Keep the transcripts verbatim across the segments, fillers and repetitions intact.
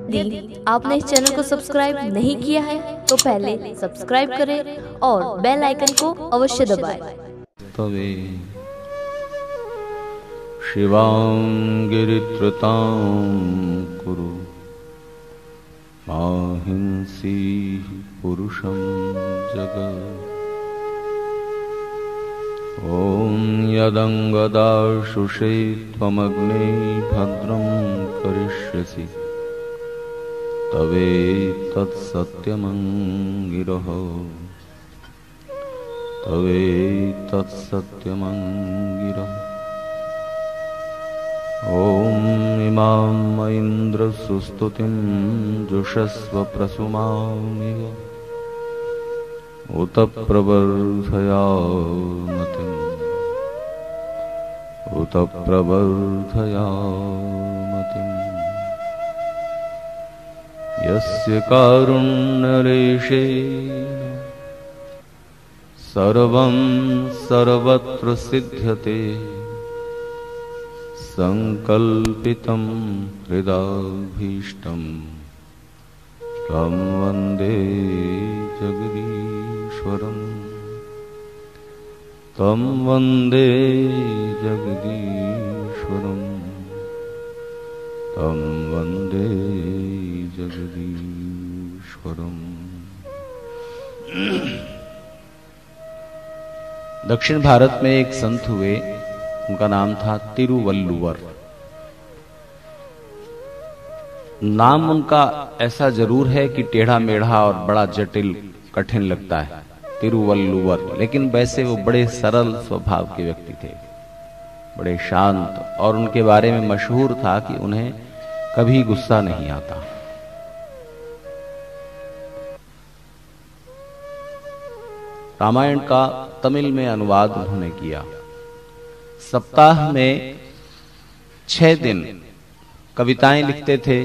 यदि आपने इस चैनल को सब्सक्राइब नहीं किया है तो पहले सब्सक्राइब करें और बेल आइकन को अवश्य दबाएं। तवे शिवां गिरित्रतां कुरु माहिंसी पुरुषं जगत्। ॐ यदंगदाशुषे त्वमग्ने भद्रं करिष्यसि तवेतत्सत्यमङ्गिरः तवेतत्सत्यमङ्गिरः। ॐ इमां इन्द्रसुस्तुतिं जुषस्व प्रसुमामिव उत प्रवर्धयामतिम् उत प्रवर्धयामतिम्। यस्य कारुण्यरेषेण सर्वं सर्वत्र सिद्ध्यते संकल्पितं हृदाभीष्टं तं वन्दे जगदीश्वरम् तं वन्दे जगदीश्वरम् तं वन्दे जगदीश्वरम्। दक्षिण भारत में एक संत हुए, उनका नाम था तिरुवल्लुवर। नाम उनका ऐसा जरूर है कि टेढ़ा मेढ़ा और बड़ा जटिल कठिन लगता है, तिरुवल्लुवर, लेकिन वैसे वो बड़े सरल स्वभाव के व्यक्ति थे, बड़े शांत, और उनके बारे में मशहूर था कि उन्हें कभी गुस्सा नहीं आता। रामायण का तमिल में अनुवाद उन्होंने किया। सप्ताह में छह दिन कविताएं लिखते थे,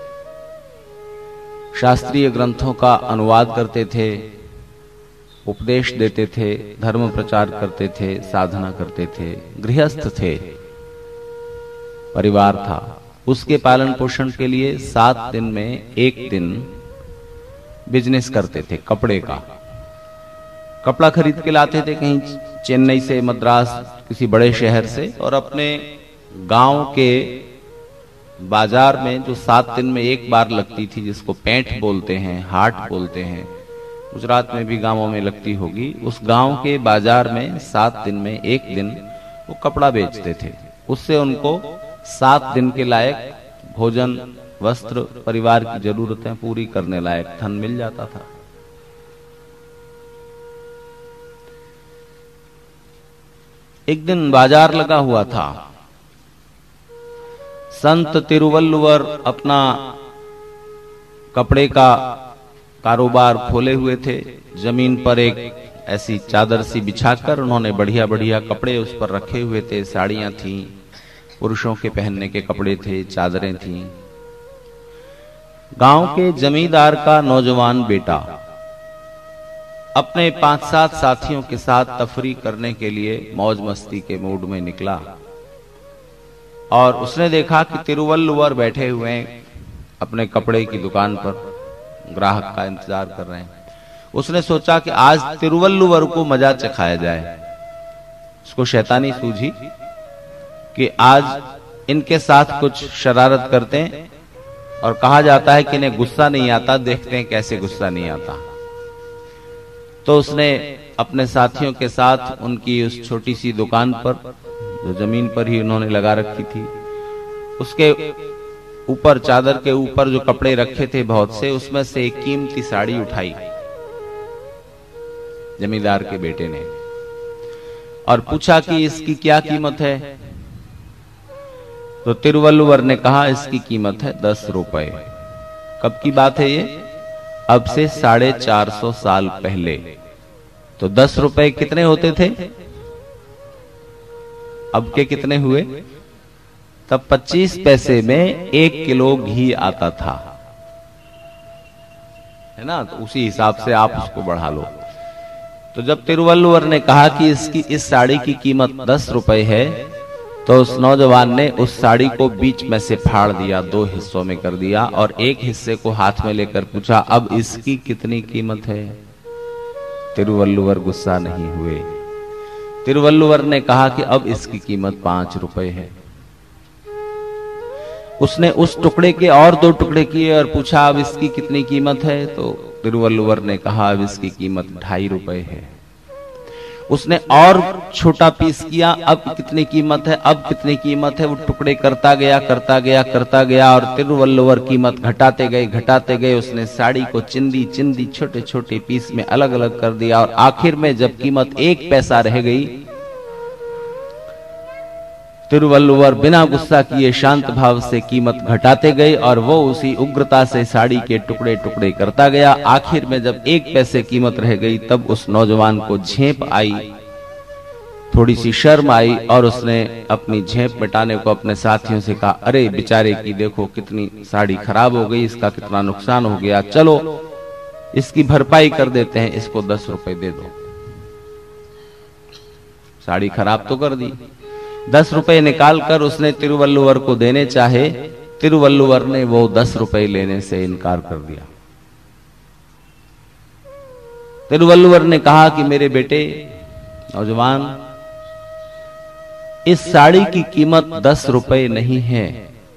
शास्त्रीय ग्रंथों का अनुवाद करते थे, उपदेश देते थे, धर्म प्रचार करते थे, साधना करते थे, गृहस्थ थे, परिवार था। उसके पालन पोषण के लिए सात दिन में एक दिन बिजनेस करते थे, कपड़े का। कपड़ा खरीद के लाते थे कहीं चेन्नई से, मद्रास, किसी बड़े शहर से, और अपने गांव के बाजार में जो सात दिन में एक बार लगती थी, जिसको पैंठ बोलते हैं, हाट बोलते हैं, गुजरात में भी गांवों में लगती होगी, उस गांव के बाजार में सात दिन में एक दिन वो कपड़ा बेचते थे। उससे उनको सात दिन के लायक भोजन, वस्त्र, परिवार की जरूरतें पूरी करने लायक धन मिल जाता था। एक दिन बाजार लगा हुआ था। संत तिरुवल्लुवर अपना कपड़े का कारोबार खोले हुए थे। जमीन पर एक ऐसी चादर सी बिछाकर उन्होंने बढ़िया बढ़िया कपड़े उस पर रखे हुए थे। साड़ियां थीं, पुरुषों के पहनने के कपड़े थे, चादरें थीं। गांव के जमींदार का नौजवान बेटा अपने पांच सात साथियों के साथ तफरी करने के लिए मौज मस्ती के मूड में निकला, और उसने देखा कि तिरुवल्लुवर बैठे हुए हैं अपने कपड़े की दुकान पर, ग्राहक का इंतजार कर रहे हैं। उसने सोचा कि आज तिरुवल्लुवर को मजा चखाया जाए। उसको शैतानी सूझी कि आज इनके साथ कुछ शरारत करते हैं, और कहा जाता है कि इन्हें गुस्सा नहीं आता, देखते हैं कैसे गुस्सा नहीं आता। तो उसने अपने साथियों के साथ उनकी उस छोटी सी दुकान पर, जो जमीन पर ही उन्होंने लगा रखी थी, उसके ऊपर, चादर के ऊपर जो कपड़े रखे थे बहुत से, उसमें से एक कीमती साड़ी उठाई जमींदार के बेटे ने, और पूछा कि इसकी क्या कीमत है। तो तिरुवल्लुवर ने कहा इसकी कीमत है दस रुपए। कब की बात है ये? अब से साढ़े चार सौ साल पहले। तो दस रुपए कितने होते थे? अब के कितने हुए? तब पच्चीस पैसे में एक किलो घी आता था, है ना? तो उसी हिसाब से आप उसको बढ़ा लो। तो जब तिरुवल्लुवर ने कहा कि इसकी इस साड़ी की कीमत दस रुपए है, तो उस नौजवान ने उस साड़ी को बीच में से फाड़ दिया, दो हिस्सों में कर दिया और एक हिस्से को हाथ में लेकर पूछा, अब इसकी कितनी कीमत है? तिरुवल्लुवर गुस्सा नहीं हुए। तिरुवल्लुवर ने कहा कि अब इसकी कीमत पांच रुपए है। उसने उस टुकड़े के और दो टुकड़े किए और पूछा, अब इसकी कितनी कीमत है? तो तिरुवल्लुवर ने कहा, अब इसकी कीमत ढाई रुपए है। उसने और छोटा पीस किया, अब कितनी कीमत है, अब कितनी कीमत है? वो टुकड़े करता गया करता गया करता गया और तिरुवल्लुवर कीमत घटाते गए घटाते गए। उसने साड़ी को चिंदी चिंदी छोटे छोटे पीस में अलग अलग कर दिया और आखिर में जब कीमत एक पैसा रह गई, तिरुवल्लुवर बिना गुस्सा किए शांत भाव से कीमत घटाते गए और वो उसी उग्रता से साड़ी के टुकड़े टुकड़े करता गया। आखिर में जब एक पैसे कीमत रह गई तब उस नौजवान को झेप आई, थोड़ी सी शर्म आई और उसने अपनी झेप मिटाने को अपने साथियों से कहा, अरे बेचारे की देखो कितनी साड़ी खराब हो गई, इसका कितना नुकसान हो गया, चलो इसकी भरपाई कर देते हैं, इसको दस रुपए दे दो। साड़ी खराब तो कर दी, दस रुपए निकाल कर उसने तिरुवल्लुवर को देने चाहे, तिरुवल्लुवर ने वो दस रुपए लेने से इनकार कर दिया। तिरुवल्लुवर ने कहा कि मेरे बेटे नौजवान, इस साड़ी की कीमत दस रुपए नहीं है।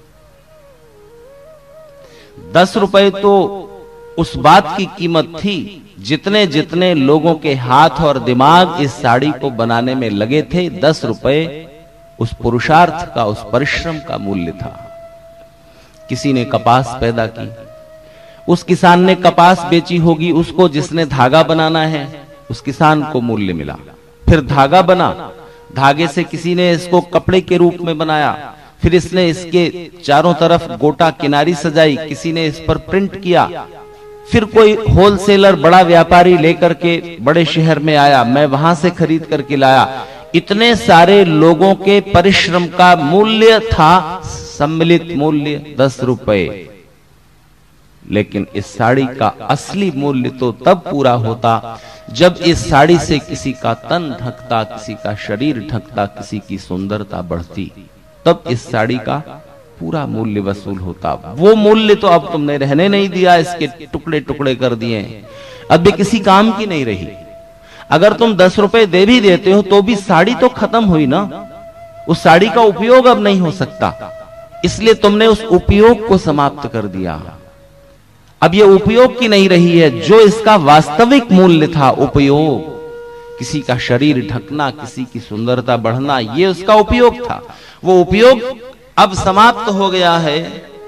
दस रुपए तो उस बात की कीमत थी जितने जितने लोगों के हाथ और दिमाग इस साड़ी को बनाने में लगे थे। दस रुपए उस पुरुषार्थ का, उस परिश्रम का मूल्य था। किसी ने कपास पैदा की, उस किसान ने कपास बेची होगी, उसको जिसने धागा बनाना है उस किसान को मूल्य मिला। फिर धागा बना, धागे से किसी ने इसको कपड़े के रूप में बनाया, फिर इसने इसके चारों तरफ गोटा किनारी सजाई, किसी ने इस पर प्रिंट किया, फिर कोई होलसेलर बड़ा व्यापारी लेकर के बड़े शहर में आया, मैं वहां से खरीद करके लाया। इतने सारे लोगों के परिश्रम का मूल्य था सम्मिलित मूल्य दस रुपए। लेकिन इस साड़ी का असली मूल्य तो तब पूरा होता जब इस साड़ी से किसी का तन ढकता, किसी का शरीर ढकता, किसी की सुंदरता बढ़ती, तब इस साड़ी का पूरा मूल्य वसूल होता। वो मूल्य तो अब तुमने रहने नहीं दिया, इसके टुकड़े टुकड़े कर दिए, अब ये किसी काम की नहीं रही। अगर तुम दस रुपए दे भी देते हो तो भी साड़ी तो खत्म हुई ना, उस साड़ी का उपयोग अब नहीं हो सकता, इसलिए तुमने उस उपयोग को समाप्त कर दिया। अब ये उपयोग की नहीं रही है, जो इसका वास्तविक मूल्य था उपयोग, किसी का शरीर ढकना, किसी की सुंदरता बढ़ना, ये उसका उपयोग था। वो उपयोग अब समाप्त हो गया है।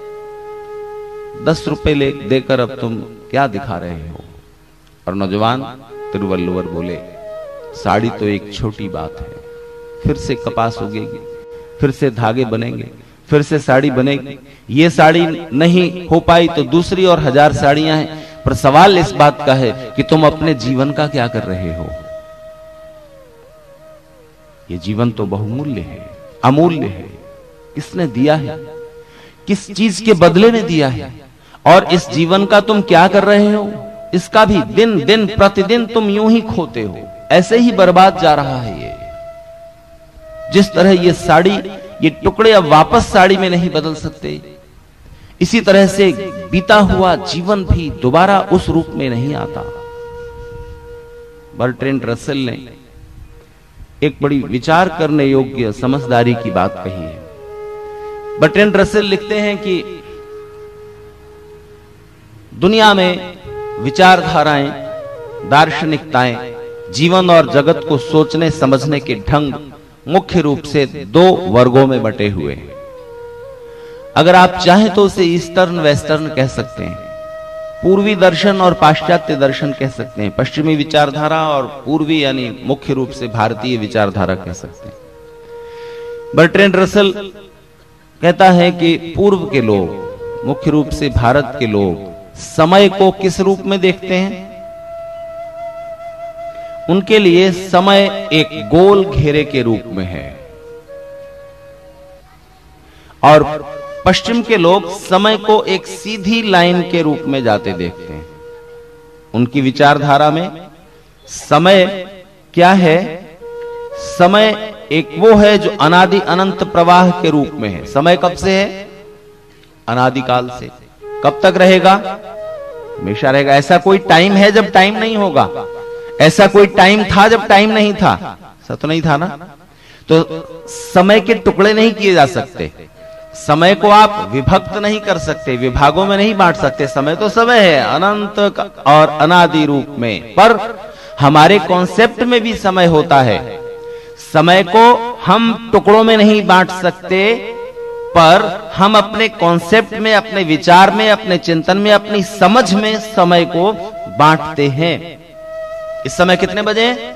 दस रुपए ले देकर अब तुम क्या दिखा रहे हो? और नौजवान तिरुवल्लुवर बोले, साड़ी तो एक छोटी बात है, फिर से कपास उगेगी, फिर से धागे बनेंगे, फिर से साड़ी बनेगी। ये साड़ी नहीं हो पाई तो दूसरी और हजार साड़ियां हैं, पर सवाल इस बात का है कि तुम अपने जीवन का क्या कर रहे हो? ये जीवन तो बहुमूल्य है, अमूल्य है। किसने दिया है? किस चीज के बदले में दिया है? और इस जीवन का तुम क्या कर रहे हो? इसका भी दिन दिन प्रतिदिन तुम यूं ही खोते हो, ऐसे ही बर्बाद जा रहा है ये। जिस तरह ये साड़ी, ये टुकड़े अब वापस साड़ी में नहीं बदल सकते, इसी तरह से बीता हुआ जीवन भी दोबारा उस रूप में नहीं आता। बर्ट्रैंड रसेल ने एक बड़ी विचार करने योग्य समझदारी की बात कही है। बर्ट्रैंड रसेल लिखते हैं कि दुनिया में विचारधाराएं, दार्शनिकताएं, जीवन और जगत को सोचने समझने के ढंग मुख्य रूप से दो वर्गों में बटे हुए हैं। अगर आप चाहें तो उसे ईस्टर्न वेस्टर्न कह सकते हैं, पूर्वी दर्शन और पाश्चात्य दर्शन कह सकते हैं, पश्चिमी विचारधारा और पूर्वी यानी मुख्य रूप से भारतीय विचारधारा कह सकते हैं। बर्ट्रैंड रसेल कहता है कि पूर्व के लोग, मुख्य रूप से भारत के लोग, समय को किस रूप में देखते हैं? उनके लिए समय एक गोल घेरे के रूप में है, और पश्चिम के लोग समय को एक सीधी लाइन के रूप में जाते देखते हैं। उनकी विचारधारा में समय क्या है? समय एक वो है जो अनादि अनंत प्रवाह के रूप में है। समय कब से है? अनादिकाल से। कब तक रहेगा? हमेशा रहेगा। ऐसा कोई टाइम है जब टाइम नहीं होगा? ऐसा कोई टाइम था जब टाइम नहीं था? ऐसा तो नहीं था ना। तो समय के टुकड़े नहीं किए जा सकते, समय को आप विभक्त नहीं कर सकते, विभागों में नहीं बांट सकते। समय तो समय है, अनंत और अनादि रूप में। पर हमारे कॉन्सेप्ट में भी समय होता है। समय को हम टुकड़ों में नहीं बांट सकते, पर हम अपने कॉन्सेप्ट में, अपने विचार में, अपने चिंतन में, अपनी समझ में समय को बांटते हैं। इस समय कितने बजे हैं?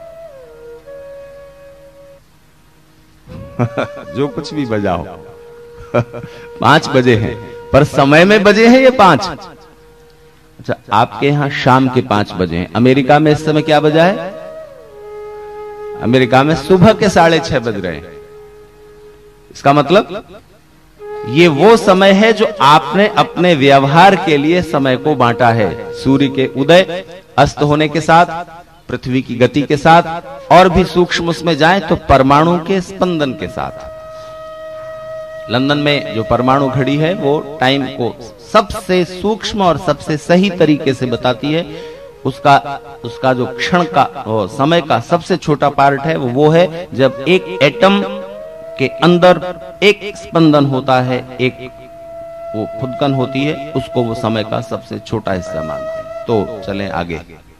जो कुछ भी बजाओ पांच बजे हैं, पर समय में बजे हैं ये पांच। अच्छा, आपके यहां शाम के पांच बजे हैं। अमेरिका में इस समय क्या बजा है? अमेरिका में सुबह के साढ़े छह बज रहे हैं। इसका मतलब ये वो समय है जो आपने अपने व्यवहार के लिए समय को बांटा है। सूर्य के उदय अस्त होने के साथ, पृथ्वी की गति के साथ, और भी सूक्ष्म उसमें जाए तो परमाणु के स्पंदन के साथ। लंदन में जो परमाणु घड़ी है वो टाइम को सबसे सूक्ष्म और सबसे सही तरीके से बताती है। उसका उसका जो क्षण का वो समय का सबसे छोटा पार्ट है वो वो है जब एक एटम के अंदर एक स्पंदन होता है, एक वो फुदकन होती है, उसको वो समय का सबसे छोटा हिस्सा मानते हैं। तो चलें आगे।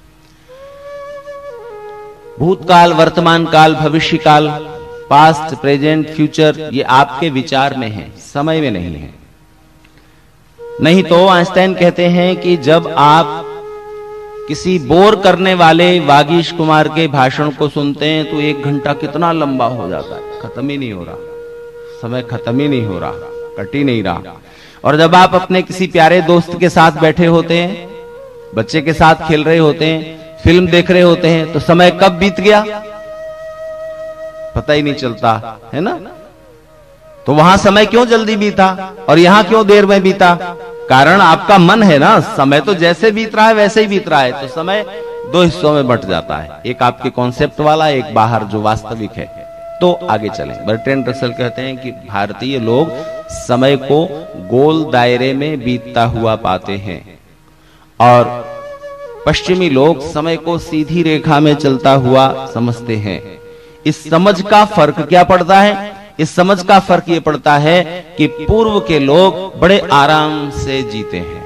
भूतकाल, वर्तमान काल, भविष्य काल, पास्ट, प्रेजेंट, फ्यूचर, ये आपके विचार में है, समय में नहीं है। नहीं तो आइंस्टाइन कहते हैं कि जब आप किसी बोर करने वाले वागीश कुमार के भाषण को सुनते हैं तो एक घंटा कितना लंबा हो जाता है, खत्म ही नहीं हो रहा, समय खत्म ही नहीं हो रहा, कट ही नहीं रहा। और जब आप अपने किसी प्यारे दोस्त के साथ बैठे होते हैं, बच्चे के साथ खेल रहे होते हैं, फिल्म देख रहे होते हैं, तो समय कब बीत गया पता ही नहीं चलता, है ना। तो वहां समय क्यों जल्दी बीता और यहां क्यों देर में बीता? कारण आपका मन है ना। समय तो जैसे बीत रहा है वैसे ही बीत रहा है। तो समय दो हिस्सों में बंट जाता है, एक आपके कॉन्सेप्ट वाला, एक बाहर जो वास्तविक है। तो आगे चलें। बर्ट्रैंड रसल कहते हैं कि भारतीय लोग समय को गोल दायरे में बीतता हुआ पाते हैं और पश्चिमी लोग समय को सीधी रेखा में चलता हुआ समझते हैं। इस समझ का फर्क क्या पड़ता है? इस समझ का फर्क यह पड़ता है कि पूर्व के लोग बड़े आराम से जीते हैं।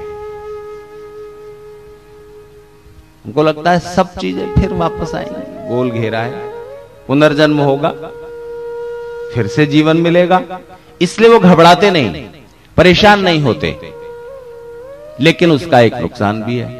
उनको लगता है सब चीजें फिर वापस आएंगी, गोल घेरा है, पुनर्जन्म होगा, फिर से जीवन मिलेगा। इसलिए वो घबराते नहीं, परेशान नहीं होते। लेकिन उसका एक नुकसान भी है।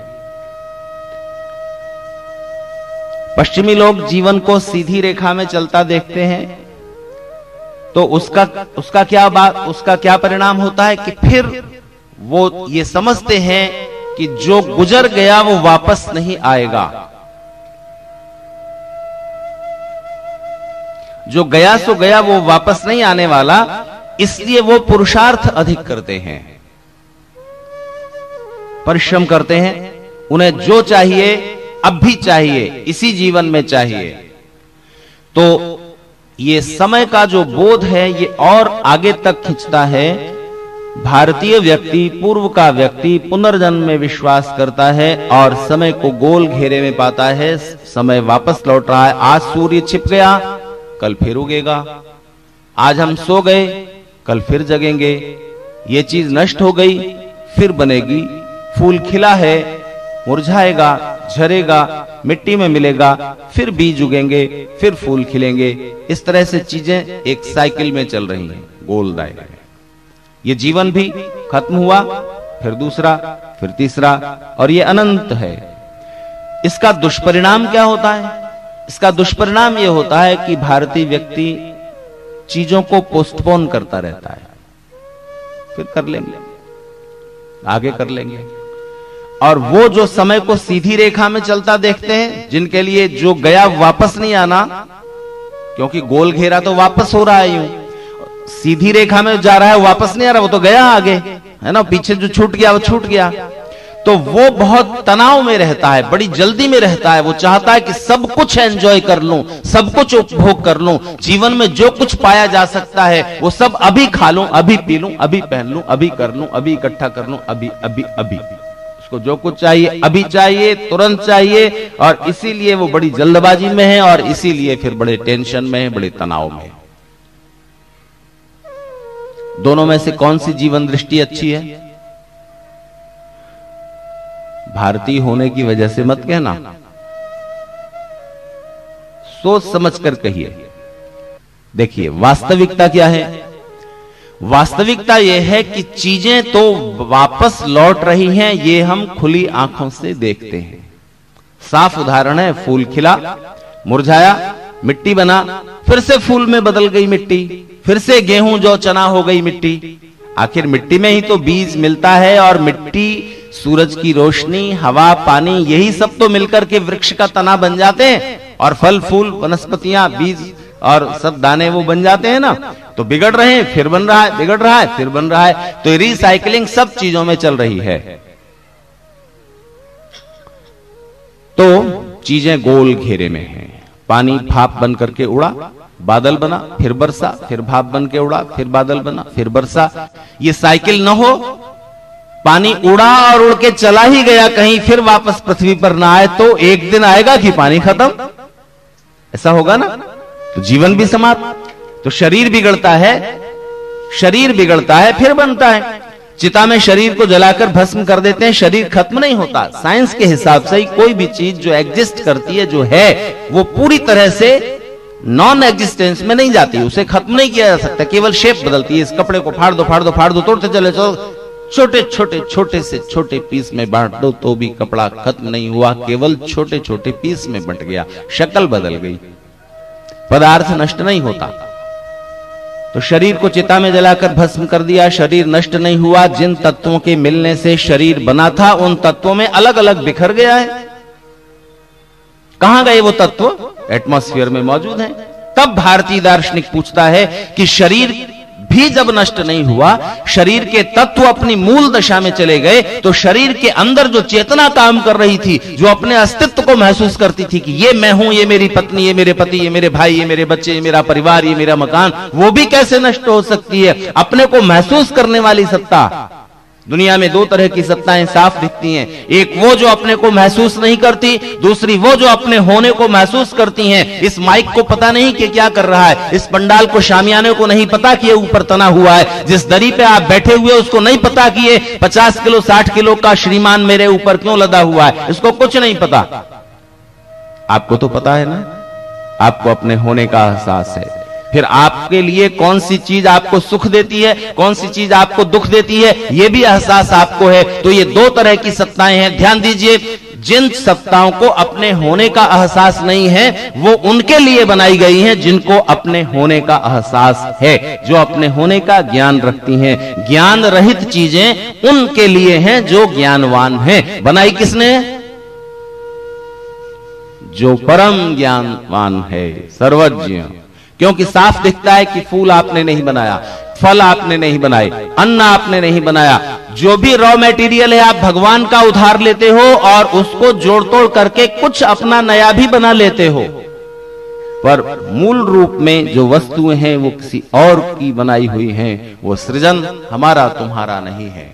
पश्चिमी लोग जीवन को सीधी रेखा में चलता देखते हैं तो उसका उसका क्या बात उसका क्या परिणाम होता है कि फिर वो ये समझते हैं कि जो गुजर गया वो वापस नहीं आएगा, जो गया सो गया, वो वापस नहीं आने वाला। इसलिए वो पुरुषार्थ अधिक करते हैं, परिश्रम करते हैं। उन्हें जो चाहिए अब भी चाहिए, इसी जीवन में चाहिए। तो ये समय का जो बोध है ये और आगे तक खींचता है। भारतीय व्यक्ति, पूर्व का व्यक्ति पुनर्जन्म में विश्वास करता है और समय को गोल घेरे में पाता है। समय वापस लौट रहा है। आज सूर्य छिप गया, कल फिर उगेगा। आज हम सो गए, कल फिर जगेंगे। ये चीज नष्ट हो गई, फिर बनेगी। फूल खिला है, मुरझाएगा, झरेगा, मिट्टी में मिलेगा, फिर बीज उगेंगे, फिर फूल खिलेंगे। इस तरह से चीजें एक साइकिल में चल रही हैं, गोल दायरे में। ये जीवन भी खत्म हुआ, फिर दूसरा, फिर तीसरा, और ये अनंत है। इसका दुष्परिणाम क्या होता है? इसका दुष्परिणाम यह होता है कि भारतीय व्यक्ति चीजों को पोस्टपोन करता रहता है। फिर कर लेंगे, आगे कर लेंगे। और वो जो समय को सीधी रेखा में चलता देखते हैं, जिनके लिए जो गया वापस नहीं आना, क्योंकि गोल घेरा तो वापस हो रहा है, यूं सीधी रेखा में जा रहा है, वापस नहीं आ रहा, वो तो गया आगे, है ना। पीछे जो छूट गया वो छूट गया। तो वो बहुत तनाव में रहता है, बड़ी जल्दी में रहता है। वो चाहता है कि सब कुछ एंजॉय कर लूं, सब कुछ उपभोग कर लूं, जीवन में जो कुछ पाया जा सकता है वो सब अभी खा लूं, अभी पी लूं, अभी पहन लूं, अभी कर लूं, अभी इकट्ठा कर लूं, अभी अभी अभी उसको जो कुछ चाहिए अभी चाहिए, तुरंत चाहिए। और इसीलिए वो बड़ी जल्दबाजी में है और इसीलिए फिर बड़े टेंशन में है, बड़े तनाव में है। दोनों में से कौन सी जीवन दृष्टि अच्छी है? भारतीय होने की वजह से मत कहना, सोच समझ कर कहिए। देखिए वास्तविकता क्या है? वास्तविकता यह है कि चीजें तो वापस लौट रही हैं, ये हम खुली आंखों से देखते हैं। साफ उदाहरण है, फूल खिला, मुरझाया, मिट्टी बना, फिर से फूल में बदल गई मिट्टी, फिर से गेहूं जौ चना हो गई मिट्टी। आखिर मिट्टी में ही तो बीज मिलता है और मिट्टी, सूरज की रोशनी, हवा, पानी, यही सब तो मिलकर के वृक्ष का तना बन जाते हैं और फल फूल, वनस्पतियां, बीज और सब दाने वो बन जाते हैं ना। तो बिगड़ रहे हैं, फिर बन रहा है, बिगड़ रहा है, फिर बन रहा है। तो रिसाइकलिंग सब चीजों में चल रही है। तो चीजें गोल घेरे में हैं। पानी भाप बन करके उड़ा, बादल बना, फिर बरसा, फिर भाप बन के उड़ा, फिर बादल बना, फिर बरसा। ये साइकिल न हो, पानी उड़ा और उड़ के चला ही गया कहीं, फिर वापस पृथ्वी पर ना आए, तो एक दिन आएगा कि पानी खत्म, ऐसा होगा ना। तो जीवन भी समाप्त। तो शरीर बिगड़ता है, शरीर बिगड़ता है फिर बनता है। चिता में शरीर को जलाकर भस्म कर देते हैं, शरीर खत्म नहीं होता। साइंस के हिसाब से ही कोई भी चीज जो एग्जिस्ट करती है, जो है, वो पूरी तरह से नॉन एग्जिस्टेंस में नहीं जाती, उसे खत्म नहीं किया जा सकता, केवल शेप बदलती है। इस कपड़े को फाड़ दो, फाड़ दो, फाड़ दो, तोड़ते चले चलो, छोटे छोटे छोटे से छोटे पीस में बांट दो तो भी कपड़ा खत्म नहीं हुआ, केवल छोटे छोटे पीस में बंट गया, शक्ल बदल गई, पदार्थ नष्ट नहीं होता। तो शरीर को चिता में जलाकर भस्म कर दिया, शरीर नष्ट नहीं हुआ। जिन तत्वों के मिलने से शरीर बना था, उन तत्वों में अलग अलग बिखर गया है। कहां गए वो तत्व? एटमॉस्फेयर में मौजूद हैं। तब भारतीय दार्शनिक पूछता है कि शरीर भी जब नष्ट नहीं हुआ, शरीर के तत्व अपनी मूल दशा में चले गए, तो शरीर के अंदर जो चेतना काम कर रही थी, जो अपने अस्तित्व को महसूस करती थी कि ये मैं हूं, ये मेरी पत्नी, ये मेरे पति, ये मेरे भाई, ये मेरे बच्चे, ये मेरा परिवार, ये मेरा मकान, वो भी कैसे नष्ट हो सकती है? अपने को महसूस करने वाली सत्ता। दुनिया में दो तरह की सत्ताएं साफ दिखती हैं, एक वो जो अपने को महसूस नहीं करती, दूसरी वो जो अपने होने को महसूस करती हैं। इस माइक को पता नहीं कि क्या कर रहा है, इस पंडाल को, शामियाने को नहीं पता कि ये ऊपर तना हुआ है, जिस दरी पे आप बैठे हुए उसको नहीं पता कि ये पचास किलो साठ किलो का श्रीमान मेरे ऊपर क्यों लदा हुआ है, इसको कुछ नहीं पता। आपको तो पता है ना, आपको अपने होने का एहसास है। फिर आपके लिए कौन सी चीज आपको सुख देती है, कौन सी चीज आपको दुख देती है, यह भी एहसास आपको है। तो ये दो तरह की सत्ताएं हैं। ध्यान दीजिए, जिन सत्ताओं को अपने होने का एहसास नहीं है, वो उनके लिए बनाई गई हैं जिनको अपने होने का एहसास है, जो अपने होने का ज्ञान रखती हैं। ज्ञान रहित चीजें उनके लिए हैं जो ज्ञानवान हैं। बनाई किसने? जो परम ज्ञानवान है, सर्वज्ञ। क्योंकि साफ दिखता है कि फूल आपने नहीं बनाया, फल आपने नहीं बनाए, अन्न आपने नहीं बनाया। जो भी रॉ मटेरियल है आप भगवान का उधार लेते हो और उसको जोड़ तोड़ करके कुछ अपना नया भी बना लेते हो, पर मूल रूप में जो वस्तुएं हैं वो किसी और की बनाई हुई हैं। वो सृजन हमारा तुम्हारा नहीं है।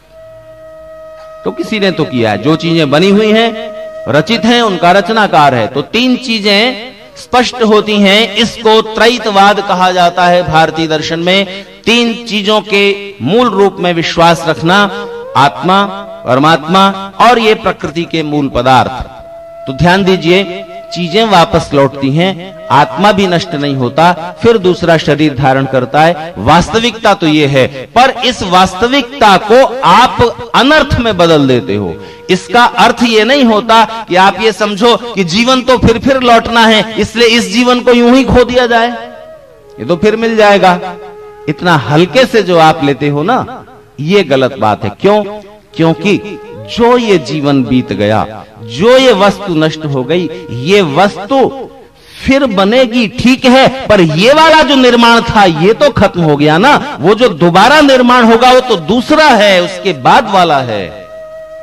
तो किसी ने तो किया है। जो चीजें बनी हुई हैं, रचित हैं, उनका रचनाकार है। तो तीन चीजें स्पष्ट होती हैं। इसको त्रैतवाद कहा जाता है भारतीय दर्शन में। तीन चीजों के मूल रूप में विश्वास रखना, आत्मा, परमात्मा और ये प्रकृति के मूल पदार्थ। तो ध्यान दीजिए, चीजें वापस लौटती हैं, आत्मा भी नष्ट नहीं होता, फिर दूसरा शरीर धारण करता है। वास्तविकता तो ये है, पर इस वास्तविकता को आप अनर्थ में बदल देते हो। इसका अर्थ ये नहीं होता कि आप ये समझो कि जीवन तो फिर फिर लौटना है, इसलिए इस जीवन को यूं ही खो दिया जाए, ये तो फिर मिल जाएगा। इतना हल्के से जो आप लेते हो ना, ये गलत बात है। क्यों? क्योंकि जो ये जीवन बीत गया, जो ये वस्तु नष्ट हो गई, ये वस्तु फिर बनेगी, ठीक है, पर ये वाला जो निर्माण था ये तो खत्म हो गया ना। वो जो दोबारा निर्माण होगा वो तो दूसरा है, उसके बाद वाला है।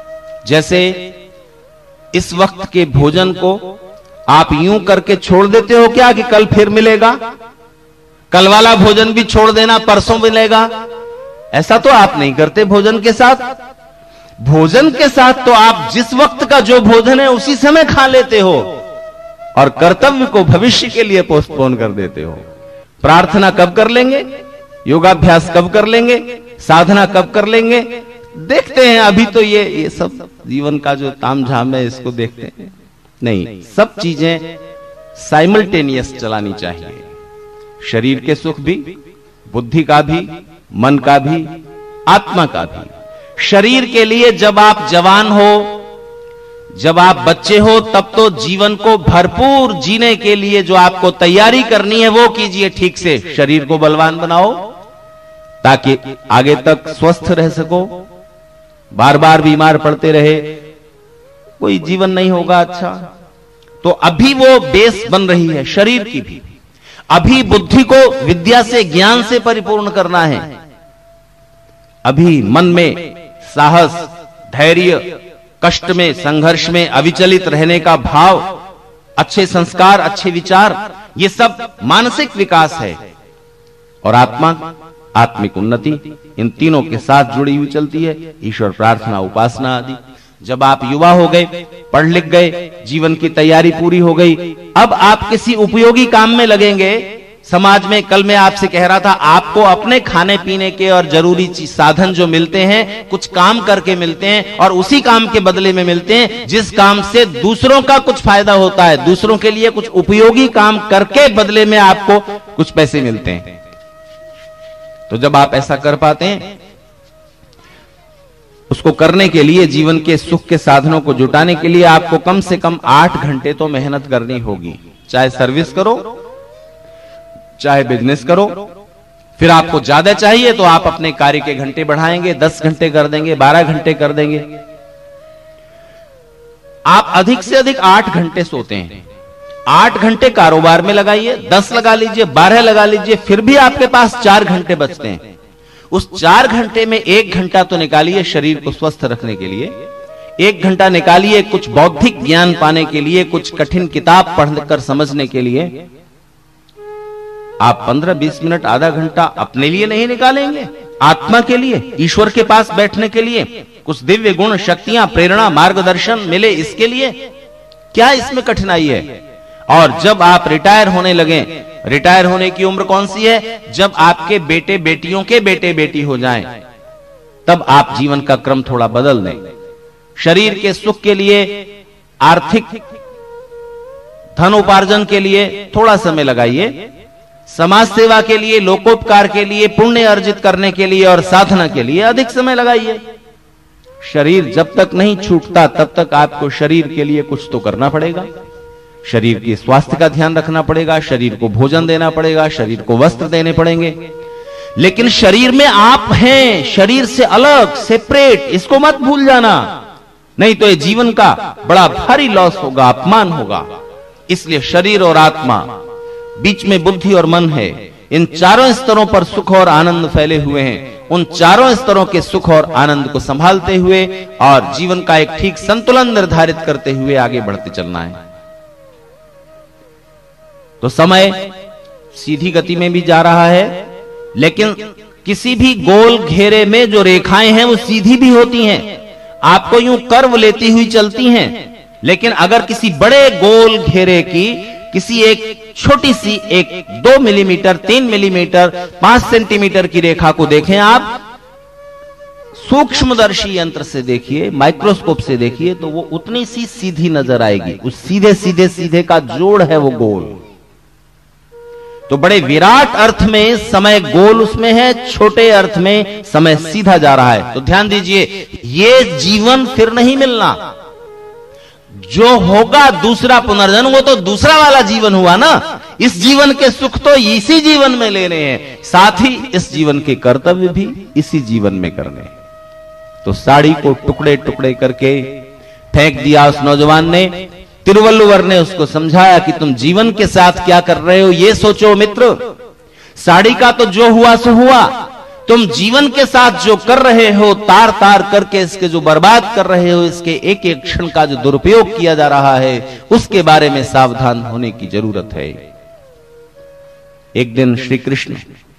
जैसे इस वक्त के भोजन को आप यूं करके छोड़ देते हो क्या कि कल फिर मिलेगा, कल वाला भोजन भी छोड़ देना, परसों मिलेगा, ऐसा तो आप नहीं करते भोजन के साथ। भोजन के साथ तो आप जिस वक्त का जो भोजन है उसी समय खा लेते हो और कर्तव्य को भविष्य के लिए पोस्टपोन कर देते हो। प्रार्थना कब कर लेंगे, योगाभ्यास कब कर लेंगे, साधना कब कर लेंगे, देखते हैं अभी तो ये ये सब जीवन का जो तामझाम है इसको देखते हैं। नहीं, सब चीजें साइमल्टेनियस चलानी चाहिए। शरीर के सुख भी, बुद्धि का भी, मन का भी, आत्मा का भी। शरीर के लिए जब आप जवान हो, जब आप बच्चे हो, तब तो जीवन को भरपूर जीने के लिए जो आपको तैयारी करनी है वो कीजिए ठीक से। शरीर को बलवान बनाओ ताकि आगे तक स्वस्थ रह सको। बार बार बीमार पड़ते रहे कोई जीवन नहीं होगा अच्छा। तो अभी वो बेस बन रही है शरीर की भी। अभी बुद्धि को विद्या से, ज्ञान से परिपूर्ण करना है। अभी मन में साहस, धैर्य, कष्ट में, संघर्ष में अविचलित रहने का भाव, अच्छे संस्कार, अच्छे विचार, ये सब मानसिक विकास है। और आत्मा, आत्मिक उन्नति इन तीनों के साथ जुड़ी हुई चलती है। ईश्वर प्रार्थना, उपासना आदि। जब आप युवा हो गए, पढ़ लिख गए, जीवन की तैयारी पूरी हो गई, अब आप किसी उपयोगी काम में लगेंगे समाज में। कल मैं आपसे कह रहा था, आपको अपने खाने पीने के और जरूरी चीज साधन जो मिलते हैं कुछ काम करके मिलते हैं और उसी काम के बदले में मिलते हैं जिस काम से दूसरों का कुछ फायदा होता है। दूसरों के लिए कुछ उपयोगी काम करके बदले में आपको कुछ पैसे मिलते हैं। तो जब आप ऐसा कर पाते हैं, उसको करने के लिए, जीवन के सुख के साधनों को जुटाने के लिए आपको कम से कम आठ घंटे तो मेहनत करनी होगी। चाहे सर्विस करो, चाहे बिजनेस करो। फिर आपको ज्यादा चाहिए तो आप अपने कार्य के घंटे बढ़ाएंगे, दस घंटे कर देंगे, बारह घंटे कर देंगे। आप अधिक से अधिक आठ घंटे सोते हैं, आठ घंटे कारोबार में लगाइए, दस लगा लीजिए, बारह लगा लीजिए, फिर भी आपके पास चार घंटे बचते हैं। उस चार घंटे में एक घंटा तो निकालिए शरीर को स्वस्थ रखने के लिए, एक घंटा निकालिए कुछ बौद्धिक ज्ञान पाने के लिए, कुछ कठिन किताब पढ़कर समझने के लिए। आप पंद्रह बीस मिनट, आधा घंटा अपने लिए नहीं निकालेंगे, आत्मा के लिए, ईश्वर के पास बैठने के लिए, कुछ दिव्य गुण, शक्तियां, प्रेरणा, मार्गदर्शन मिले इसके लिए, क्या इसमें कठिनाई है? और जब आप रिटायर होने लगे, रिटायर होने की उम्र कौन सी है? जब आपके बेटे बेटियों के बेटे बेटी हो जाएं, तब आप जीवन का क्रम थोड़ा बदल दें। शरीर के सुख के लिए, आर्थिक धन उपार्जन के लिए थोड़ा समय लगाइए, समाज सेवा के लिए, लोकोपकार के लिए, पुण्य अर्जित करने के लिए और साधना के लिए अधिक समय लगाइए। शरीर जब तक नहीं छूटता तब तक आपको शरीर के लिए कुछ तो करना पड़ेगा। शरीर के स्वास्थ्य का ध्यान रखना पड़ेगा, शरीर को भोजन देना पड़ेगा, शरीर को वस्त्र देने पड़ेंगे। लेकिन शरीर में आप हैं, शरीर से अलग, सेपरेट, इसको मत भूल जाना, नहीं तो ये जीवन का बड़ा भारी लॉस होगा, अपमान होगा। इसलिए शरीर और आत्मा, बीच में बुद्धि और मन है, इन चारों स्तरों पर सुख और आनंद फैले हुए हैं। उन चारों स्तरों के सुख और आनंद को संभालते हुए और जीवन का एक ठीक संतुलन निर्धारित करते हुए आगे बढ़ते चलना है। तो समय सीधी गति में भी जा रहा है, लेकिन किसी भी गोल घेरे में जो रेखाएं हैं वो सीधी भी होती हैं, आपको यूं कर्व लेती हुई चलती हैं। लेकिन अगर किसी बड़े गोल घेरे की किसी एक छोटी सी एक दो मिलीमीटर, तीन मिलीमीटर, पांच सेंटीमीटर की रेखा को देखें आप, सूक्ष्मदर्शी यंत्र से देखिए, माइक्रोस्कोप से देखिए, तो वो उतनी सी सीधी नजर आएगी। उस सीधे सीधे सीधे का जोड़ है वो गोल। तो बड़े विराट अर्थ में समय गोल उसमें है, छोटे अर्थ में समय सीधा जा रहा है। तो ध्यान दीजिए, ये जीवन फिर नहीं मिलना। जो होगा दूसरा पुनर्जन्म, वो तो दूसरा वाला जीवन हुआ ना। इस जीवन के सुख तो इसी जीवन में लेने हैं, साथ ही इस जीवन के कर्तव्य भी इसी जीवन में करने हैं। तो साड़ी को टुकड़े टुकड़े करके फेंक दिया उस नौजवान ने। तिरुवल्लुवर ने उसको समझाया कि तुम जीवन के साथ क्या कर रहे हो ये सोचो मित्र। साड़ी का तो जो हुआ सो हुआ, तुम जीवन के साथ जो कर रहे हो, तार तार करके इसके जो बर्बाद कर रहे हो, इसके एक एक क्षण का जो दुरुपयोग किया जा रहा है, उसके बारे में सावधान होने की जरूरत है। एक दिन श्री कृष्ण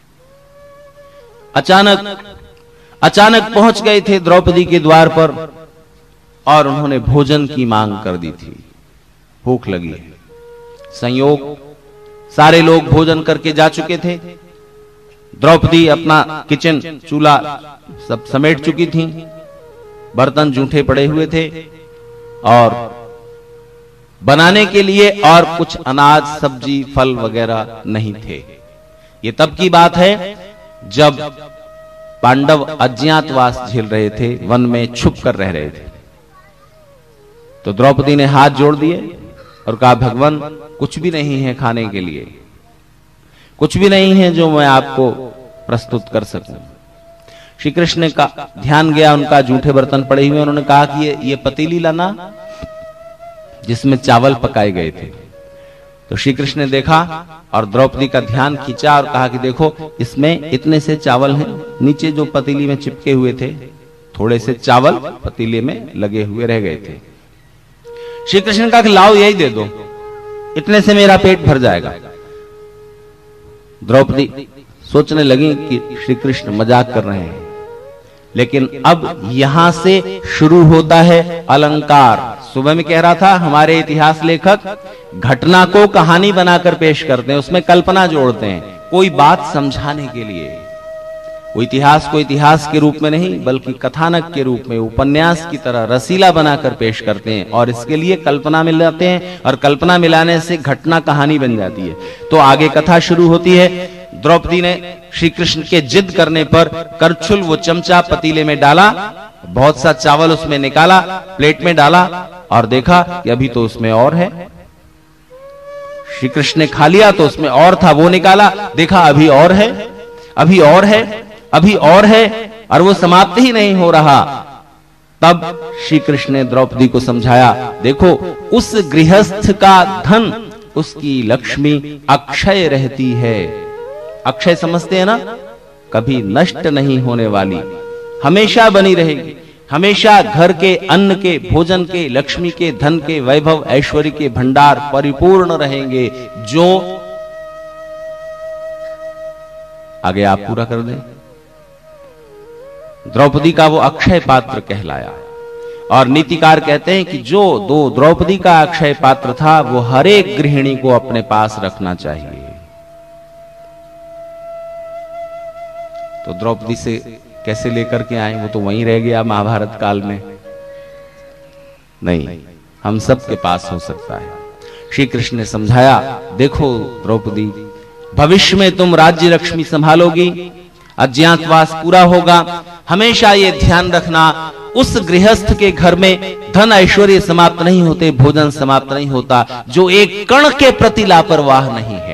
अचानक अचानक पहुंच गए थे द्रौपदी के द्वार पर और उन्होंने भोजन की मांग कर दी थी। भूख लगी है। संयोग सारे लोग भोजन करके जा चुके थे। द्रौपदी अपना किचन चूल्हा सब समेट चुकी थी। बर्तन जूठे पड़े हुए थे और बनाने के लिए और कुछ अनाज, सब्जी, फल वगैरह नहीं थे। ये तब की बात है जब पांडव अज्ञातवास झेल रहे थे, वन में छुप कर रह रहे थे। तो द्रौपदी ने हाथ जोड़ दिए और कहा, भगवान कुछ भी नहीं है खाने के लिए, कुछ भी नहीं है जो मैं आपको प्रस्तुत कर सकूं। श्री कृष्ण का ध्यान गया, उनका जूठे बर्तन पड़े हुए। उन्होंने कहा कि ये ये पतीली लाना जिसमें चावल पकाए गए थे। तो श्री कृष्ण ने देखा और द्रौपदी का ध्यान खींचा और कहा कि देखो, इसमें इतने से चावल हैं, नीचे जो पतीली में चिपके हुए थे थोड़े से चावल पतीले में लगे हुए रह गए थे। श्री कृष्ण ने कहा कि लाओ यही दे दो, इतने से मेरा पेट भर जाएगा। द्रौपदी सोचने लगी कि श्री कृष्ण मजाक कर रहे हैं, लेकिन अब यहां से शुरू होता है अलंकार। सुबह में कह रहा था, हमारे इतिहास लेखक घटना को कहानी बनाकर पेश करते हैं, उसमें कल्पना जोड़ते हैं कोई बात समझाने के लिए। वो इतिहास को इतिहास के रूप में नहीं बल्कि कथानक के रूप में, उपन्यास की तरह रसीला बनाकर पेश करते हैं और इसके लिए कल्पना मिलाते हैं और कल्पना मिलाने से घटना कहानी बन जाती है। तो आगे कथा शुरू होती है। द्रौपदी ने श्री कृष्ण के जिद करने पर करछुल वो चमचा पतीले में डाला, बहुत सा चावल उसमें निकाला, प्लेट में डाला और देखा कि अभी तो उसमें और है। श्री कृष्ण ने खा लिया तो उसमें और था, वो निकाला, देखा अभी और है, अभी और है, अभी और है, और वो समाप्त ही नहीं हो रहा। तब श्री कृष्ण ने द्रौपदी को समझाया, देखो उस गृहस्थ का धन, उसकी लक्ष्मी अक्षय रहती है। अक्षय समझते हैं ना, कभी नष्ट नहीं होने वाली, हमेशा बनी रहेगी, हमेशा घर के अन्न के, भोजन के, लक्ष्मी के, धन के, वैभव ऐश्वर्य के भंडार परिपूर्ण रहेंगे। जो आगे आप पूरा कर दें। द्रौपदी का वो अक्षय पात्र कहलाया और नीतिकार कहते हैं कि जो दो द्रौपदी का अक्षय पात्र था वो हर एक गृहिणी को अपने पास रखना चाहिए। तो द्रौपदी से कैसे लेकर के आए, वो तो वहीं रह गया महाभारत काल में। नहीं, हम सब के पास हो सकता है। श्री कृष्ण ने समझाया, देखो द्रौपदी, भविष्य में तुम राज्य लक्ष्मी संभालोगी, अज्ञातवास पूरा होगा। हमेशा ये ध्यान रखना, उस गृहस्थ के घर में धन ऐश्वर्य समाप्त नहीं होते, भोजन समाप्त नहीं होता, जो एक कण के प्रति लापरवाह नहीं है।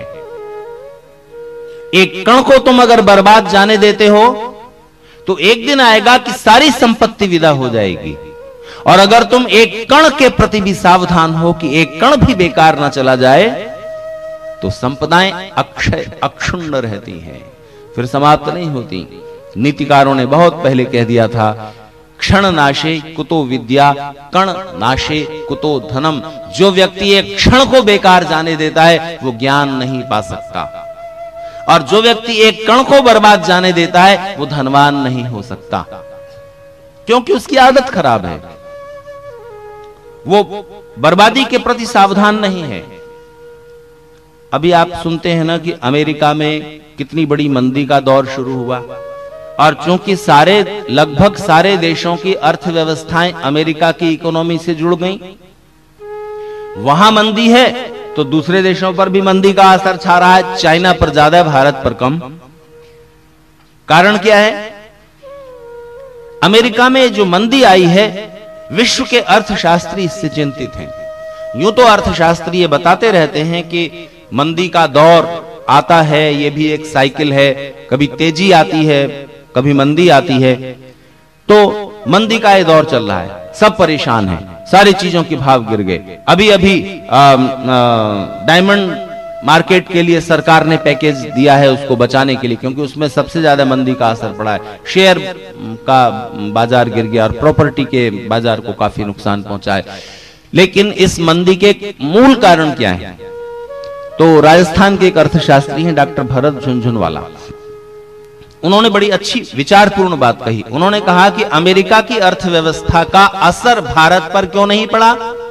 एक कण को तुम अगर बर्बाद जाने देते हो तो एक दिन आएगा कि सारी संपत्ति विदा हो जाएगी। और अगर तुम एक कण के प्रति भी सावधान हो कि एक कण भी बेकार ना चला जाए, तो संपदाएं अक्षय अक्षुण्ण रहती हैं, फिर समाप्त नहीं होती। नीतिकारों ने बहुत पहले कह दिया था, क्षण नाशे कुतो विद्या, कण नाशे कुतो धनम। जो व्यक्ति एक क्षण को बेकार जाने देता है वो ज्ञान नहीं पा सकता, और जो व्यक्ति एक कण को बर्बाद जाने देता है वो धनवान नहीं हो सकता, क्योंकि उसकी आदत खराब है, वो बर्बादी के प्रति सावधान नहीं है। अभी आप सुनते हैं ना कि अमेरिका में कितनी बड़ी मंदी का दौर शुरू हुआ, और चूंकि सारे लगभग सारे देशों की अर्थव्यवस्थाएं अमेरिका की इकोनॉमी से जुड़ गईं, वहां मंदी है तो दूसरे देशों पर भी मंदी का असर छा रहा है। चाइना पर ज्यादा, भारत पर कम। कारण क्या है? अमेरिका में जो मंदी आई है, विश्व के अर्थशास्त्री इससे चिंतित हैं। यूं तो अर्थशास्त्री ये बताते रहते हैं कि मंदी का दौर आता है, ये भी एक साइकिल है, कभी तेजी आती है, कभी मंदी आती है। तो मंदी का ये दौर चल रहा है, सब परेशान हैं, सारी चीजों के भाव गिर गए। अभी अभी डायमंड मार्केट के लिए सरकार ने पैकेज दिया है उसको बचाने के लिए, क्योंकि उसमें सबसे ज्यादा मंदी का असर पड़ा है। शेयर का बाजार गिर गया और प्रॉपर्टी के बाजार को काफी नुकसान पहुंचा है। लेकिन इस मंदी के मूल कारण क्या है? तो राजस्थान के एक अर्थशास्त्री हैं डॉक्टर भरत झुनझुनवाला, उन्होंने बड़ी अच्छी विचारपूर्ण बात कही। उन्होंने कहा कि अमेरिका की अर्थव्यवस्था का असर भारत पर क्यों नहीं पड़ा,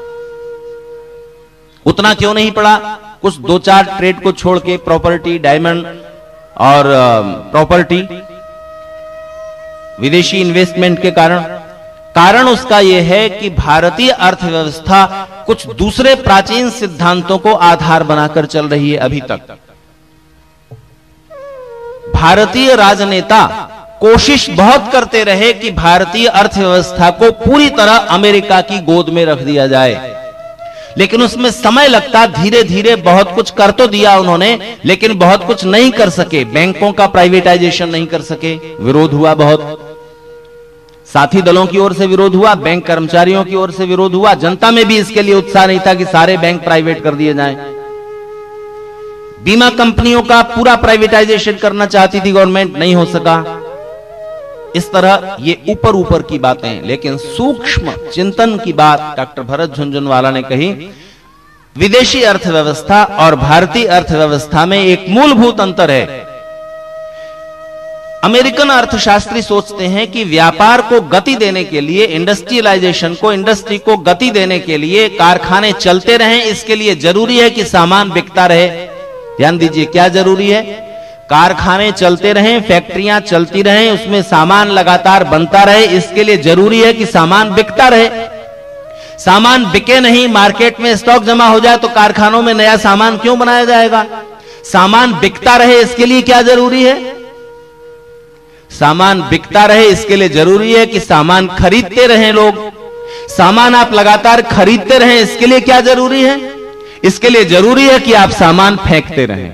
उतना क्यों नहीं पड़ा? कुछ दो चार ट्रेड को छोड़ के, प्रॉपर्टी, डायमंड और प्रॉपर्टी, विदेशी इन्वेस्टमेंट के कारण। कारण उसका यह है कि भारतीय अर्थव्यवस्था कुछ दूसरे प्राचीन सिद्धांतों को आधार बनाकर चल रही है अभी तक। भारतीय राजनेता कोशिश बहुत करते रहे कि भारतीय अर्थव्यवस्था को पूरी तरह अमेरिका की गोद में रख दिया जाए, लेकिन उसमें समय लगता। धीरे धीरे बहुत कुछ कर तो दिया उन्होंने, लेकिन बहुत कुछ नहीं कर सके। बैंकों का प्राइवेटाइजेशन नहीं कर सके, विरोध हुआ बहुत। साथी दलों की ओर से विरोध हुआ, बैंक कर्मचारियों की ओर से विरोध हुआ, जनता में भी इसके लिए उत्साह नहीं था कि सारे बैंक प्राइवेट कर दिए जाएं। बीमा कंपनियों का पूरा प्राइवेटाइजेशन करना चाहती थी गवर्नमेंट, नहीं हो सका। इस तरह ये ऊपर ऊपर की बातें, लेकिन सूक्ष्म चिंतन की बात डॉक्टर भरत झुनझुनवाला ने कही। विदेशी अर्थव्यवस्था और भारतीय अर्थव्यवस्था में एक मूलभूत अंतर है। अमेरिकन अर्थशास्त्री सोचते हैं कि व्यापार को गति देने के लिए, इंडस्ट्रियलाइजेशन को, इंडस्ट्री को गति देने के लिए कारखाने चलते रहें, इसके लिए जरूरी है कि सामान बिकता रहे। ध्यान दीजिए, क्या जरूरी है? कारखाने चलते रहें, फैक्ट्रियां चलती रहें, उसमें सामान लगातार बनता रहे, इसके लिए जरूरी है कि सामान बिकता रहे। सामान बिके नहीं, मार्केट में स्टॉक जमा हो जाए तो कारखानों में नया सामान क्यों बनाया जाएगा? सामान बिकता रहे, इसके लिए क्या जरूरी है? सामान बिकता रहे, इसके लिए जरूरी है कि सामान खरीदते रहें लोग। सामान आप लगातार खरीदते रहें, इसके लिए क्या जरूरी है? इसके लिए जरूरी है कि आप सामान फेंकते रहें।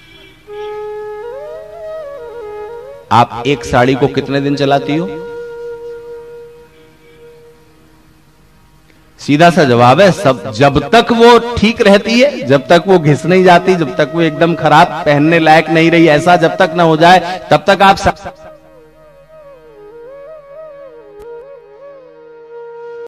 आप एक साड़ी को कितने दिन चलाती हो? सीधा सा जवाब है, सब जब तक वो ठीक रहती है, जब तक वो घिस नहीं जाती, जब तक वो एकदम खराब पहनने लायक नहीं रही, ऐसा जब तक ना हो जाए तब तक आप